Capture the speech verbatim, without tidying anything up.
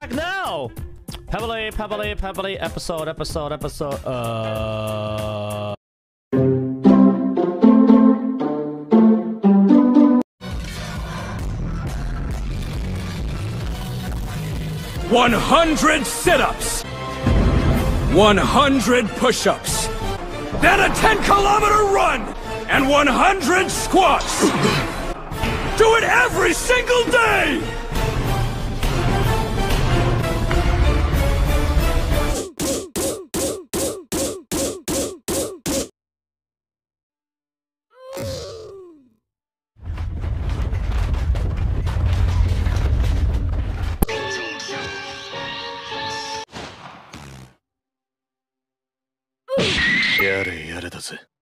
Back now! Pebbly, pebbly, pebbly, episode, episode, episode, uh... one hundred sit-ups, one hundred push-ups, then a ten kilometer run, and one hundred squats. Do it every single day!